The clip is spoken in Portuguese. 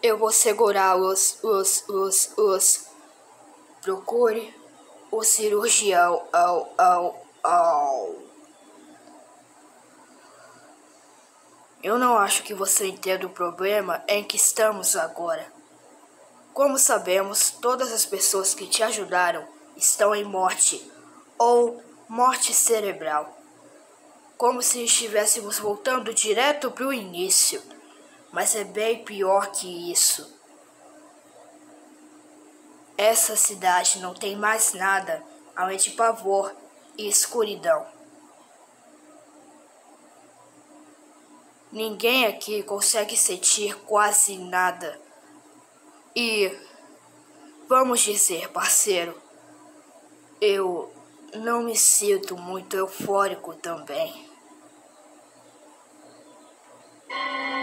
Eu vou segurar os. Procure o cirurgião. Eu não acho que você entenda o problema em que estamos agora. Como sabemos, todas as pessoas que te ajudaram estão em morte ou morte cerebral. Como se estivéssemos voltando direto para o início. Mas é bem pior que isso. Essa cidade não tem mais nada além de pavor e escuridão. Ninguém aqui consegue sentir quase nada. E, vamos dizer, parceiro, eu não me sinto muito eufórico também.